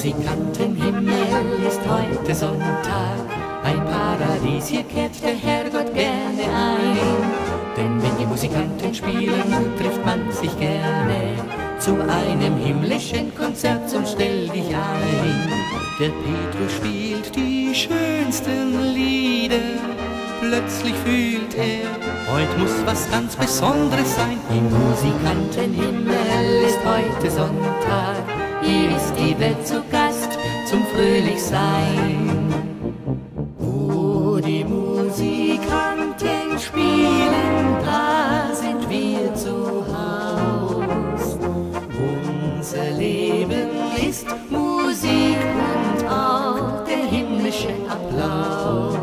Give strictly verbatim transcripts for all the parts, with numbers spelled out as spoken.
Musikantenhimmel ist heute Sonntag. Ein Paradies, hier kehrt der Herrgott gerne ein. Denn wenn die Musikanten spielen, trifft man sich gerne zu einem himmlischen Konzert, und stell dich ein. Der Petrus spielt die schönsten Lieder, plötzlich fühlt er, heute muss was ganz Besonderes sein. Im Musikantenhimmel ist heute Sonntag, hier ist die Welt zu Gast zum Fröhlichsein. Wo die Musikanten spielen, da sind wir zu Haus. Unser Leben ist Musik und auch der himmlische Applaus.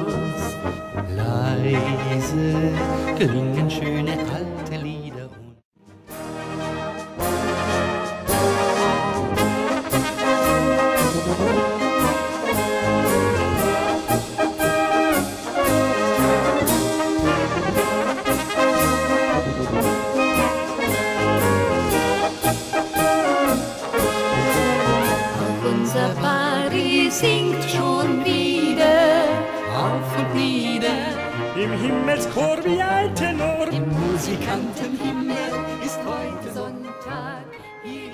Leise klingen schöne alte Lieder. Auch unser Paris singt schon wieder auf und nieder. Im Himmelschor wie ein Tenor. Im Musikantenhimmel ist heute Sonntag.